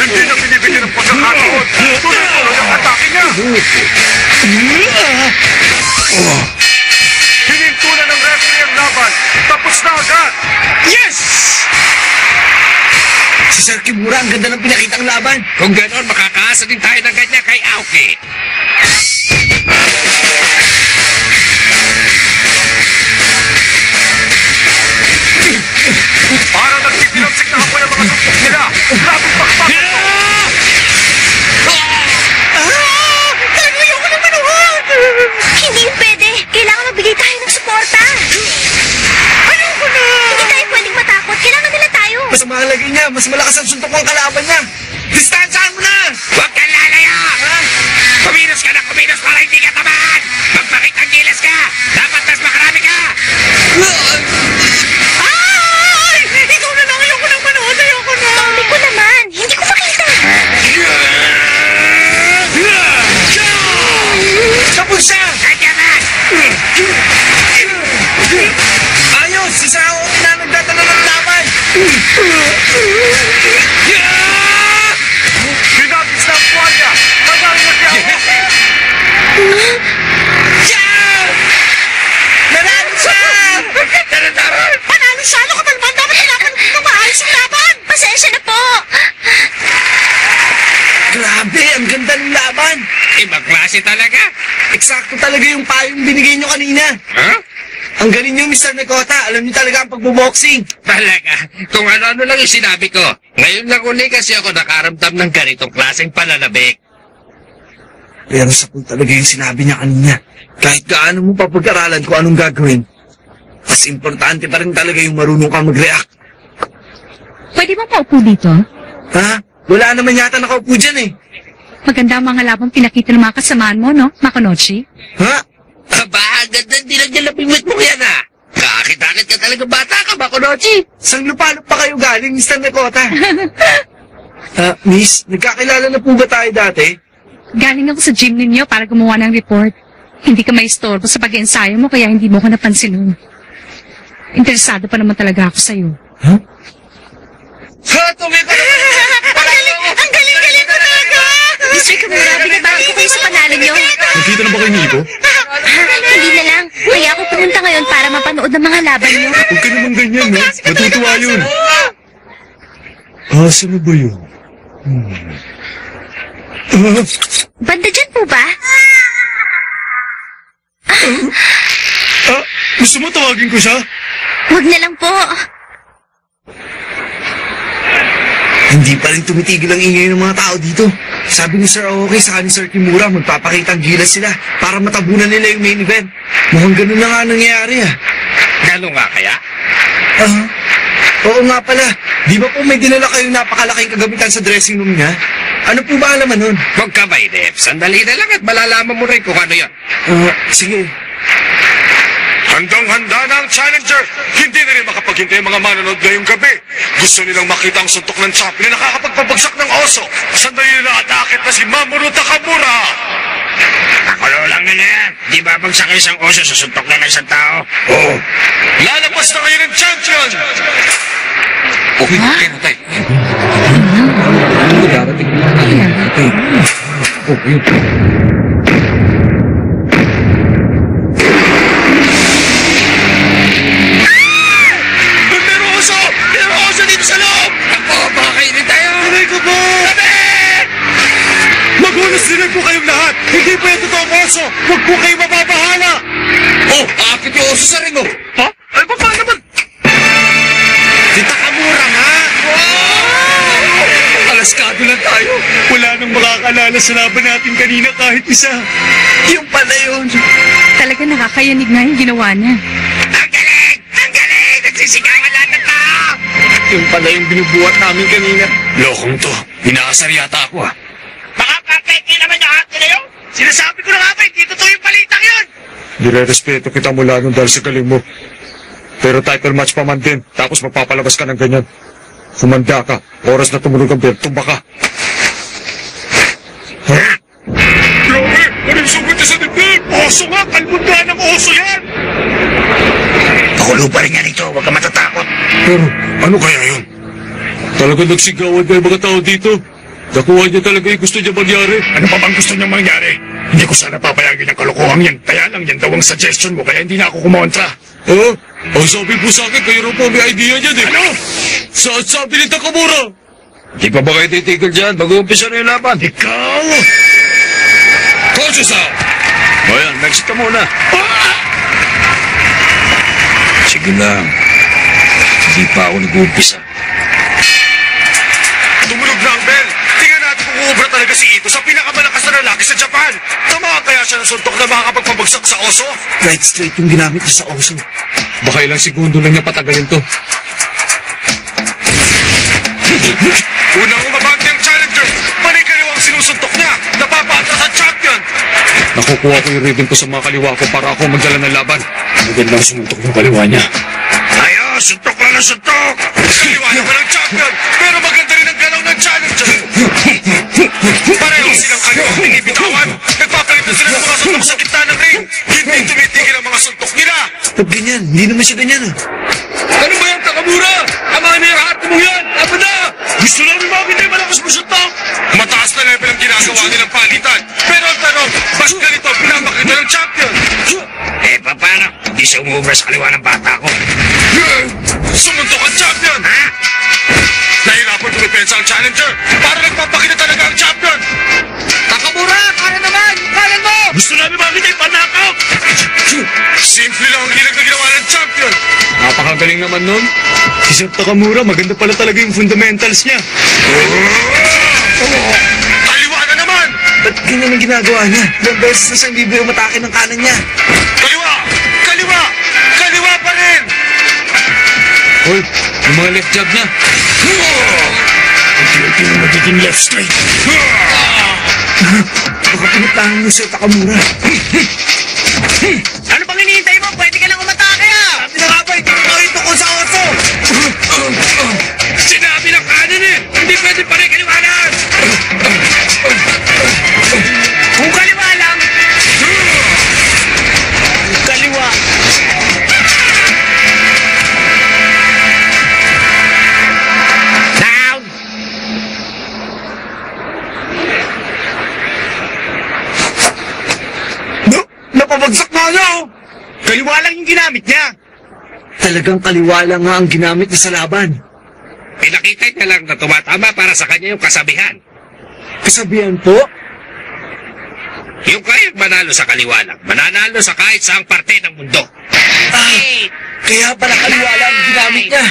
Hindi na binibigyan ng pagkakataon. Tuloy-tuloy ang atake niya. Hinintunan ng referee ang laban. Tapos na agad. Yes! Si Sir Kimura, ang ganda ng pinakitang laban. Kung gano'n, makakaasa din tayo ng ganyan kay Aoki. Para nagtitilamsik na ako yung mga suntok nila. Labing pakpakan ko. Talagang ayoko na manuhod! Hindi yun pwede. Kailangan magbigay tayo ng suporta. Ayoko na! Hindi tayo pwedeng matakot. Kailangan nila tayo. Mas mahalaga niya, mas malakas ang suntok ng kalaban niya. Distansyahan mo na! Huwag kang lalaya! Kumilos ka na kumilos para hindi ka tamaan! Magpakitang gilas ka! Dapat mas makarami ka! Ay! Ikaw na lang. Ayoko nang manood. Ayoko na. Tommy ko naman. Hindi ko makita. Tapos siya! Kanya na! Ayos! Si Sir Aoki na nagdadala ng laban! Binagis na ang tuwalya. Magaling na siya. Nanalo siya! Panalo siya. Ano ka ba naman? Dapat kailangan ng maayos yung laban. Pasensya na po. Grabe! Ang ganda ng laban! Ibang klase talaga! Eksakto talaga yung payong binigay niyo kanina. Huh? Ang galing niyo, Mr. Nekota. Alam niyo talaga ang pagboboxing. Talaga, kung ano-ano lang yung sinabi ko. Ngayon lang uli kasi ako nakaramdam ng ganitong klaseng pananabik. Pero sa talaga yung sinabi niya kanina. Kahit gaano mo papag-aralan kung anong gagawin, mas importante pa rin talaga yung marunong ka mag-react. Pwede bang paupo dito? Ha? Wala naman yata nakaupo dyan eh. Maganda ang mga labang pinakita ng mga kasamaan mo, no, Makonochi? Aba, Ha? ang ganda din ang jalapimit mo yan ah. Kakit-akit ka talaga bata ka, Makonochi. Sang lupalop pa kayo galing, Mr. Nekota? Miss, nagkakilala na po ba tayo dati? Galing ako sa gym ninyo para gumawa ng report. Hindi ka maistorbo sa pag-ensayo mo kaya hindi mo ko napansin nun. Interesado pa naman talaga ako sa'yo. Ha? Ha, tumi ka naman! Ang galing-galing ko talaga. Mr. Kimura, binabago ko kayo sa panalo niyo. Nakita na ba kayo ni Ibo? Hindi na lang. Kaya ako pumunta ngayon para mapanood ng mga laban niyo. Huwag ka naman ganyan, no? Matutuwa yun. Saan ba yun? Banda dyan po ba? Gusto mo tawagin ko siya? Huwag na lang po. Hindi pa rin tumitigil ang ingay ng mga tao dito. Sabi ni Sir Aoki sa ni Sir Kimura, magpapakita ang gilas sila para matabunan nila yung main event. Mukhang ganun na nga nangyayari ah. Gano'n nga kaya? Oo nga pala. Di ba po may dinala kayong napakalaking kagamitan sa dressing room niya? Ano po ba alaman nun? Huwag ka may def. Sandali na lang at malalaman mo rin kung ano yan. Sige. Handang-handa na ang challenger. Hindi na rin makapaghintay ang mga manonood ngayong gabi. Gusto nilang makita ang suntok ng champion na nakakapagpabagsak ng oso. Sandali na atakit na si Mamoru Takamura. Nakulo lang nila yan. Di ba bagsak isang oso sa suntok na ng isang tao? Oo. Lalabas na ngayon ang champion. Okay, kaya tayo. Meron oso! Meron oso dito sa loob! Ako, baka kainin tayo! Aray ko po! Magulas din po kayong lahat! Hindi po yung totoong oso! Huwag po kayo mababahala! Oh, akit yung oso sa ring, oh! Ha? Ay, paano naman? Si Takamura nga! Alaskado lang tayo. Wala nang makakalala sa laban natin kanina kahit isa. Yung pala yun. Talaga nakakayanig na yung ginawa niya. Ang galing! Ang galing! Nagsisigawan lahat ng tao! Yung pala yung binubuhat namin kanina. Lokong to. Inaasar yata ako ah. Baka perfectly naman yung akin na yun! Sinasabi ko na nga ba, hindi totoo yung balitang yun! Nire-respeto kita mula nung dahil sa galing mo. Pero title match pa man din, tapos magpapalabas ka ng ganyan. Sumanda ka. Oras na tumunog ang bell, tumba ka. Grabe! Ano yung sugot niya sa dibdib? Oso nga! Kalmunda ng oso yan! Pakulo pa rin yan ito, huwag ka matatakot. Pero ano kaya yun? Talagang nagsigawan na yung mga tao dito. Nakuha niya talaga yung gusto niya mangyari. Ano pa bang gusto niyang mangyari? Hindi ko sana papayagin ang kalokohan yan. Kaya lang yan daw ang suggestion mo, kaya hindi na ako kumontra. Oh, ang sabi po sa akin, kayo rin po may idea niyan eh. Ano? Saan sabi ni Takamura? Di pa ba kayo titigil dyan? Mag-uumpisa na yung laban. Ikaw! Kojo-san! O yan, next ka muna. Sige lang. Hindi pa ako nag-uumpisa. Tumunog na ang bell. Tingnan natin kung uubra talaga si Ito sa pinakamalakas na lalaki sa Japan. Tamaan kaya siya ng suntok na makakapagpabagsak sa oso? Right straight yung ginamit niya sa oso. Baka ilang segundo lang niya patagalin to. Unang umabante ang challenger. Manikaliwang sinusuntok niya. Napapaatras ang champion. Nakukuha ko yung ribbon ko sa mga kaliwa ko para ako magdala ng laban. Magandang sumuntok ng kaliwa niya. Ayos, suntok lang na suntok. Kaliwa naman ang champion. Pero maganda rin ang galaw ng challenger. Pareho silang kaliwang tinibitawan. Nagpapalitan sila ng mga suntok sa gitna ng ring. Hindi tumitigil ang mga suntok nila. Pag ganyan, hindi naman siya ganyan ah. Ano ba yan, Takamura? Tama na yung heart mo yan! Ano na? Gusto namin makakita yung malakas mo suntok! Mataas na level ang ginagawa nilang palitan. Pero ang tanong, ba't ganito pinapakita ng champion? Eh, paano? Hindi siya umubra sa kaliwa ng bata ko. Sumuntok ang champion! Ha? Nahirapan tumipensa ang challenger para nagpapakita talaga ang champion! Takamura! Kaya naman! Kaya mo! Gusto namin makita yung panakaw! Simple lang ang hilag na ginawa ng champion! Napakagaling naman nun. Si Sir Takamura, maganda pala talaga yung fundamentals niya. Kaliwa na naman! Ba't ganyan ang ginagawa niya? Ilang beses na siyang libre umatake ng kanan niya. Kaliwa! Kaliwa! Kaliwa pa rin! Hoy, yung mga left jab na. Unti-unti na magiging left straight. Baka pinutahan niyo Sir Takamura. Ano bang hinihintay mo? Pwede ka lang umatake ah! Sabi na nga ba, hindi ko ito ko sa oso! Sinabi ng kanan eh! Hindi pwede pa rin kaliwanan! Kung kaliwa lang! Kaliwa! Down! Napabagsak na niya oh! Kaliwa lang yung ginamit niya! Talagang kaliwa lang nga ang ginamit niya sa laban. Pinakita niya lang na tumatama para sa kanya yung kasabihan. Kasabihan po? Yung kayang manalo sa kaliwa lang, mananalo sa kahit saang parte ng mundo. Ah, kaya pala kaliwa lang ang ginamit niya.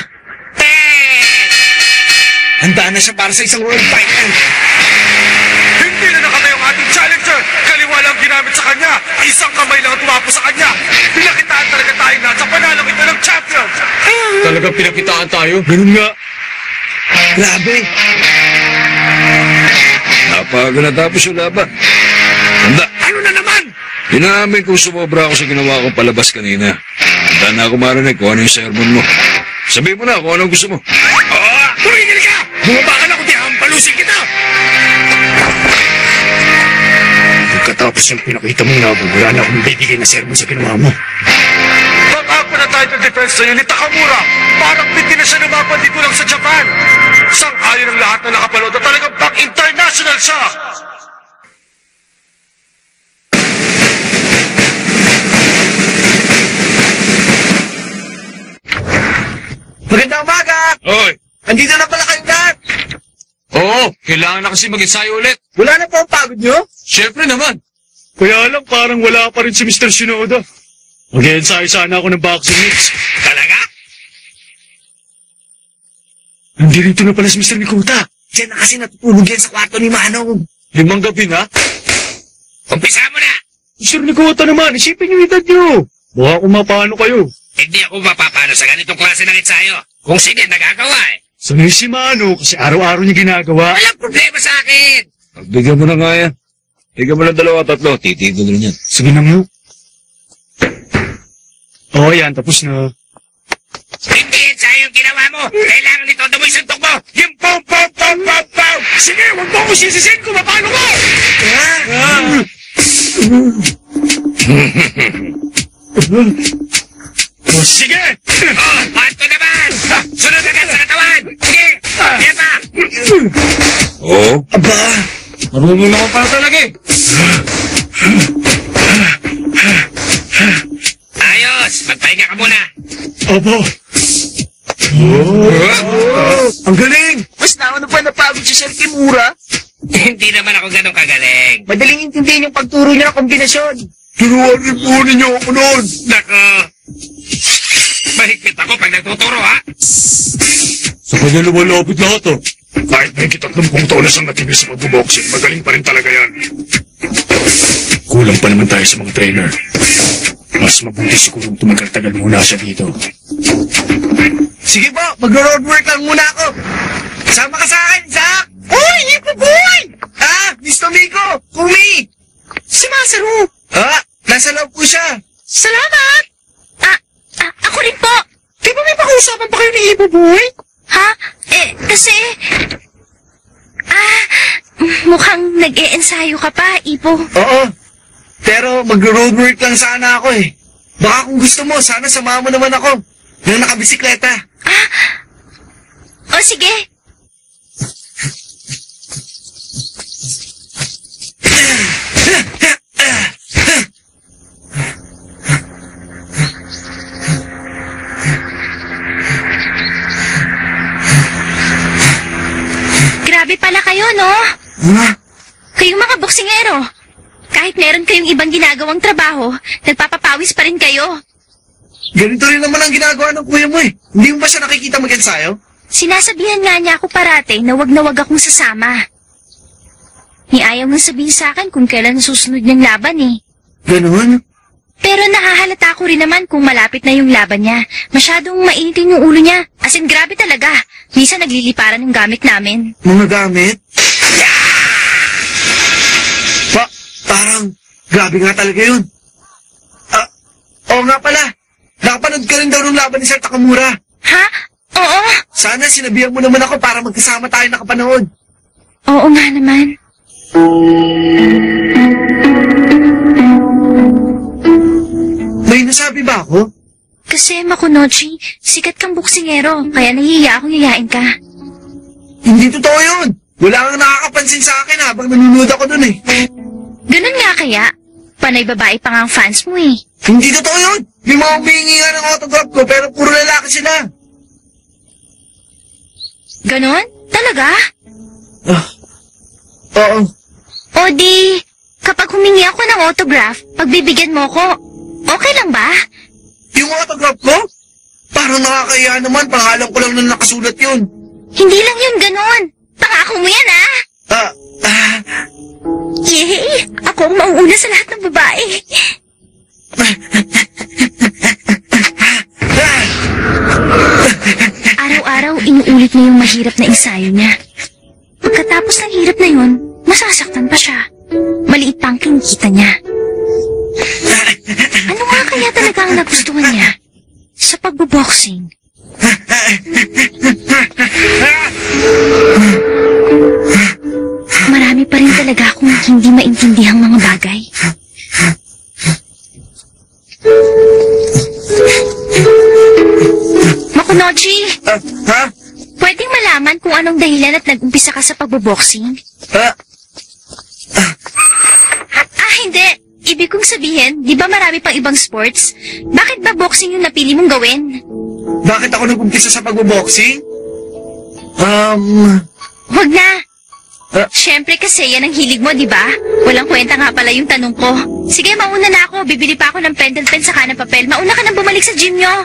Handa na siya para sa isang world title. Hindi na nakatayo ang ating challenger! Kaliwa lang ginamit sa kanya! Isang kamay lang ang tumapo sa kanya! Pinakitaan talaga tayo na sa panalong ito ng champion! Talagang pinakitaan tayo? Ganun nga. Grabe. Napaga natapos yung laban. Handa. Ano na naman? Inamin kong sumobra ako sa ginawa kong palabas kanina. Handa na ako marinig kung ano yung sermon mo. Sabihin mo na kung anong gusto mo. Oo! Tumigil ka! Bumaba ka na kundi hampalusin kita! Pagkatapos yung pinakita mong laban, wala na akong bibigay na sermon sa ginawa mo. Pag-ako na title defense sa'yo ni Takamura, parang piti na siya lumaban dito lang sa Japan. Sang-ayon ng lahat na nakapanood na talagang pang-international siya. Magandang umaga! Oy! Andito na pala kayong lahat! Oo, kailangan na kasi mag-ensayo ulit. Wala na po ang pagod nyo? Siyempre naman. Kaya lang parang wala pa rin si Mr. Shinoda. Mag-ensayo sana ako ng boxing mix. Talaga? Nandito na pala si Mr. Mikuta. Diyan na kasi natutulog yan sa kwarto ni Manong. 5 gabi na. Umpisa mo na! Mr. Mikuta naman, isipin niyo edad niyo. Baka kumapano kayo. Hindi ako mapapano sa ganitong klase ng ensayo. Kung sige, nagagawa eh. Sanay si Mano kasi araw-araw niya ginagawa. Walang problema sa akin! Pagbigyan mo na nga yan. Bigyan mo lang 2-3. Titigil rin yan. Sige na mo. Oo, yan. Tapos na. Hindi ensayo yung ginawa mo! Kailangan nito mo yung suntok mo! Yung pom pom pom pom pom! Sige, huwag mo akong sisisin kung paano ko! Sige! Oh, pato naman! Sunod agad sa katawan! Sige! Yan pa! Oo? Aba, Marunong naman pala talaga eh. Ayos! Magpahinga ka muna. opo. Ang galing! Mas nauna pa napagod si Sir Kimura. Hindi naman ako ganun kagaling. Madaling intindihin yung pagturo niya ng kombinasyon. Turuan rin po ninyo ako noon. Nako! Mahigpit ako pag nagtuturo, ha? Sa kanya lumalapit lahat oh. Kahit may 30 taon na siyang natigil sa magbuboxing, magaling pa rin talaga yan. Kulang pa naman tayo sa mga trainer. Mas mabuti siguro tumagal-tagal muna siya dito. Sige po, mag-road work lang muna ako. Sama ka sa akin, Zach! Uy, Ipo Boy! Ah, Mr. Miko! Kumi! Si Masaru! Ah, nasa loob po siya. Salamat! Ako rin po. Di ba may pakiusapan pa kayo ni Ipo Boy? Ha? Kasi... mukhang nag-e-ensayo ka pa, Ipo. Oo. Pero mag-road work lang sana ako eh. Baka kung gusto mo, sana samahan mo naman ako. Nang nakabisikleta. O sige. Grabe pala kayo, no? Ha? Kayong mga boksingero. Kahit meron kayong ibang ginagawang trabaho, nagpapapawis pa rin kayo. Ganito rin naman ang ginagawa ng kuya mo eh. Hindi mo ba siya nakikita mag-ensayo? Sinasabihan nga niya ako parate na wag akong sasama. Ni ayaw nang sabihin sa akin kung kailan susunod niyang laban eh. Ganon? Pero nahahalata ko rin naman kung malapit na yung laban niya. Masyadong mainitin yung ulo niya. As in, grabe talaga. Minsan nagliliparan yung gamit namin. Mga gamit? Parang, grabe nga talaga yun. Oo nga pala. Nakapanood ka rin daw ng laban ni Sir Takamura. Ha? Oo. Sana sinabihan mo naman ako para magkasama tayo nakapanood. Oo nga naman. May nasabi ba ako? Kasi, Makunochi, sikat kang buksingero, kaya nahihiya akong yayain ka. Hindi totoo yun. Wala kang nakakapansin sa akin habang nanonood ako dun eh. Ganun nga kaya? Panay babae pa nga ang fans mo eh. Hindi totoo yun. May mga humihingi nga ng autograph ko pero puro lalaki sila. Ganon? Talaga? Oo. O di, kapag humingi ako ng autograph, pagbibigyan mo ko, okay lang ba? Yung autograph ko? Parang nakakaya naman. Pangalan ko lang na nakasulat yun. Hindi lang yun ganon. Pangako mo yan ah. Yay! Ako ang mauuna sa lahat ng babae. Araw-araw inuulit niya yung mahirap na ensayo niya. Pagkatapos ng hirap na yun, masasaktan pa siya. Maliit pa ang kinikita niya. Ano nga kaya talaga ang nagustuhan niya sa pagboboxing? Marami pa rin talaga akong hindi maintindihang mga bagay. Makunochi, Ha? pwedeng malaman kung anong dahilan at nag-umpisa ka sa pagboboxing? Hindi. Ibig kong sabihin, di ba marami pang ibang sports? Bakit ba boxing yung napili mong gawin? Bakit ako nag-umpisa sa pagboboxing? Huwag na. Siyempre kasi yan ang hilig mo, di ba? Walang kwenta nga pala yung tanong ko. Sige, mauna na ako. Bibili pa ako ng pentel pen saka ng papel. Mauna ka nang bumalik sa gym nyo.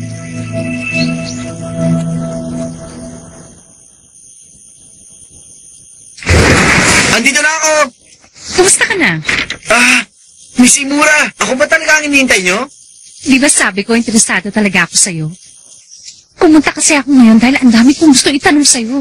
Andito na ako! Kumusta ka na? Miss Imura, ako ba talaga ang hinihintay nyo? Di ba sabi ko, interesado talaga ako sa'yo? Pumunta kasi ako ngayon dahil ang dami kong gusto itanong sa'yo.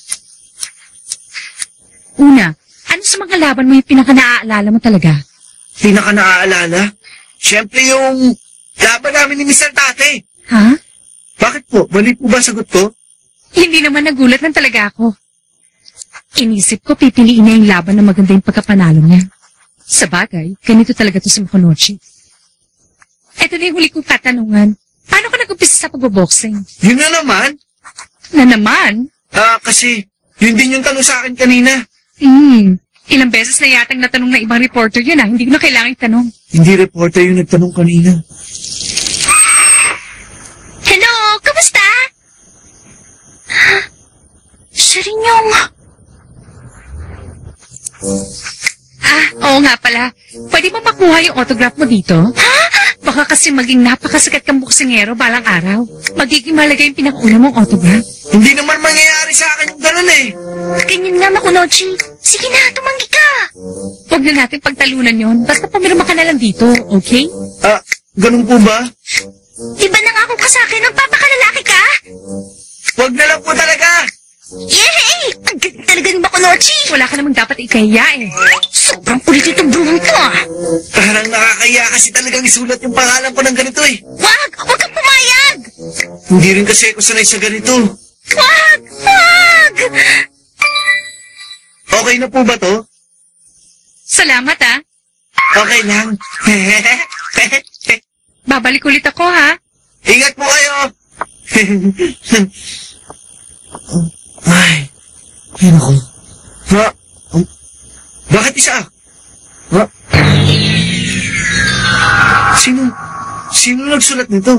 Una, ano sa mga laban mo yung pinaka-naaalala mo talaga? Pinaka-naaalala? Siyempre yung laban namin ni Mr. Tate. Ha? Bakit po? Mali po ba sagot ko? Hindi naman nagulat lang talaga ako. Inisip ko pipiliin na yung laban na maganda yung pagkapanalo niya. Sa bagay, ganito talaga to si Makunochi. Ito na yung huli kong katanungan. Paano ka nag-umpisa sa pagboboxing? Yun na naman. Na naman? Kasi Yun din yung tanong sa akin kanina. Ilang beses na yatang natanong na ibang reporter yun ah. Hindi ko na kailangan itanong. Hindi reporter yung nagtanong kanina. Hello, kamusta? Siya rin yung... Oo nga pala. Pwede mo makuha yung autograph mo dito? Baka kasi maging napakasikat kang buksingero balang araw. Magiging mahalaga yung pinakauna mong autograph. Hindi naman mangyayari sa akin yung ganun eh. Ganyan nga, Makunochi. Sige na, tumanggi ka. Huwag na natin pagtalunan yon. Basta pumirma ka na lang dito, okay? Ganun po ba? Di ba nangako ka sa akin, magpapakalalaki ka? Wag na lang po talaga. Yay! Ang ganda talaga ni Makunochi. Wala ka namang dapat ikahiya eh. Sobrang kulit itong bruhang to ah. Parang nakakaya kasi talagang isulat yung pangalan ko ng ganito eh. Wag! Huwag kang pumayag! Hindi rin kasi ako sanay sa ganito. Wag! Wag! Okay na po ba to? Salamat ah. Okay lang. Babalik ulit ako ha. Ingat po kayo. Ay naku. Ha? Bakit isa? Ha? Sino nagsulat nito?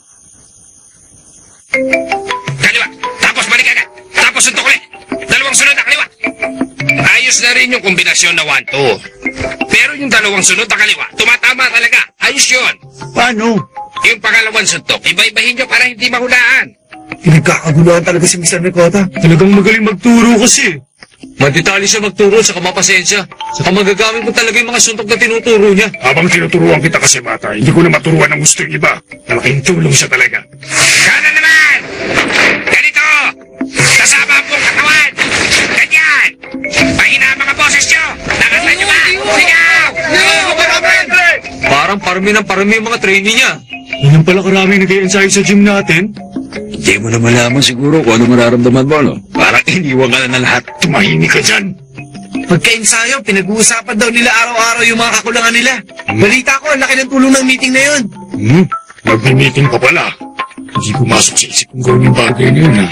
Kaliwa, tapos balik agad. Tapos suntok ulit. Dalawang sunod na kaliwa. Ayos na rin yung kombinasyon na 1-2. Pero yung dalawang sunod na kaliwa, tumatama talaga. Ayos yun. Paano? Yung pangalawang suntok, iba-ibahin nyo para hindi mahulaan. Pinagkakaguluhan talaga si Mr. Nakota. Talagang magaling magturo kasi. Madetali siya magturo, saka mapasensya. Saka magagamit mo talaga yung mga suntok na tinuturo niya. Habang tinuturuan kita kasi bata, hindi ko na maturuan ng gusto yung iba. Malaking tulong siya talaga. Kanan naman! Ganito! Kasama ang buong katawan! Ganyan! Mahina ang mga boses nyo! Nakaslan nyo ba? Sigaw! Parang parami ng parami yung mga trainee niya. Ganyan pala karaming nag-i-ensayo sa gym natin. Hindi mo na malaman siguro kung ano mararamdaman mo, no? Parang iniwan ka na lahat. Tumahimik ka dyan. Pagka-ensayo, pinag-uusapan daw nila araw-araw yung mga kakulangan nila. Balita ko, ang laki ng tulong ng meeting na yun. Nagmi-meeting pa pala. Hindi pumasok sa isip kong gawin yung bagay na yun, ha?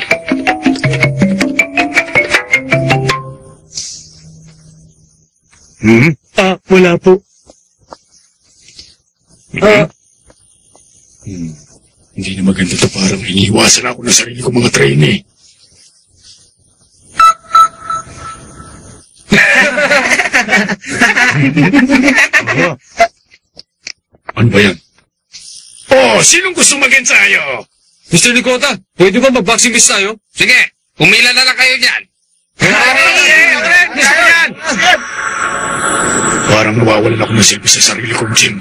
Wala po. Hindi na maganda to, parang iniiwasan ako ng sarili ko mga trainee. Ano ba yan? Oh, sinong gusto mag-ensayo? Mr. Nikota, pwede ba mag-boxing miss tayo? Sige, umila na lang kayo dyan. Parang nawawalan ako ng silbi sa sarili kong gym.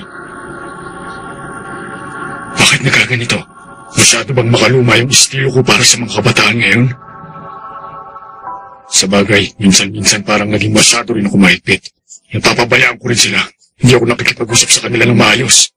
Bakit nagkaganito? Masyado bang makaluma yung estilo ko para sa mga kabataan ngayon? Sa bagay, minsan-minsan parang naging masyado rin ako mahigpit. Napapabayaan ko rin sila. Hindi ako nakikipag-usap sa kanila ng maayos.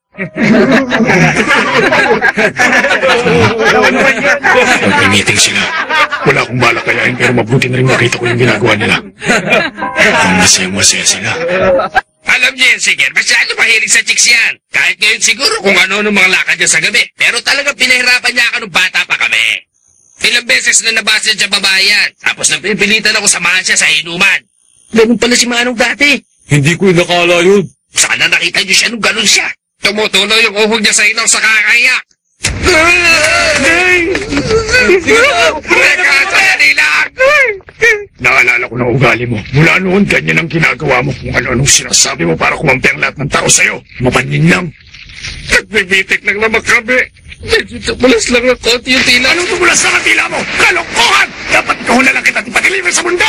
Nag-meeting sila. Wala akong balakayain pero mabuti na rin nakita ko yung ginagawa nila. Ang masaya-masaya sila. Alam niyo yan, sige, masyado mahilig sa chicks yan. Kahit ngayon siguro kung ano mga lakad niya sa gabi. Pero talagang pinahirapan niya ako nung bata pa kami. Ilang beses na nabasa siya babayan. Tapos napipilitan ako samahan siya sa inuman. Ganun pala si Manong dati. Hindi ko inakala yun. Sana nakita niyo siya nung ganun siya. Tumutuloy yung uhog niya sa ilaw sa kakayak. Teka, sandali lang! Naalala ko na ugali mo. Mula noon, ganyan ang ginagawa mo kung ano-anong sinasabi mo para kumampi ang lahat ng tao sa'yo. Mapanyin lang. Nagbibitik lang naman kami. Medyo tumulas lang ng konti yung tila. Anong tumulas na ang tila mo? Kalokohan! Dapat ikaw na lang kita ipadeliver sa mundo!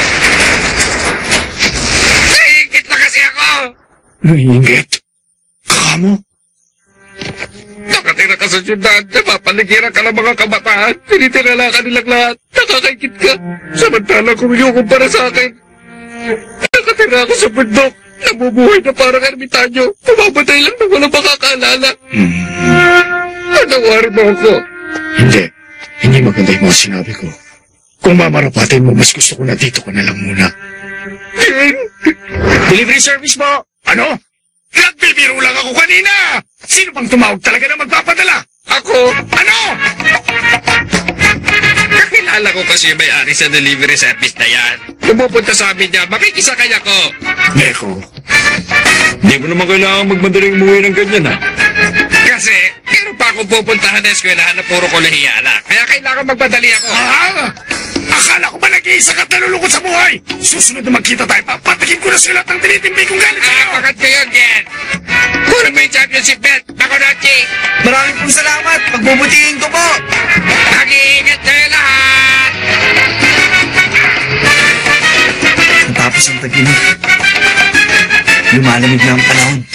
Naiingit na kasi ako! Naiingit? Kamo? Nakatira ka sa syudad, napapaligiran ka ng mga kabataan, tinitirala ka nilang lahat, nakakaikit ka. Samantala kung para sa akin. Nakatira ako sa bundok, nabubuhay na parang ermitanyo, pumabatay lang na walang makakaalala. Panawarin mo ako. Hindi maganda yung mga sinabi ko. Kung mamarapatin mo, mas gusto ko na dito ka na lang muna. Delivery service po! Ano? Nagbibiro lang ako kanina! Sino bang tumawag talaga na magpapadala? Ako? Ano? Kakilala Kilala ko kasi yung may-ari sa delivery service na yan. Pumupunta sa amin niya, makikisakay ako. Neko, hindi mo naman kailangan magmadaling umuwi ng ganyan ha. Kasi, meron pa akong pupuntahan na eskwelahan na puro kolehiyala. Kaya kailangan magmadali ako. Ah! Akala ko ba nag-iisa ka't nalulungkot sa buhay? Susunod na magkita tayo, papatakin ko na sila at ang tinitimbay kong galit sa'yo. Bakit ko yun, Jen? Kunin mo yung championship belt, Makonochi. Maraming pong salamat. Pagbubutihin ko po. Mag-iingat kayo lahat. Natapos ang tag-init. Lumalamig na ang panahon.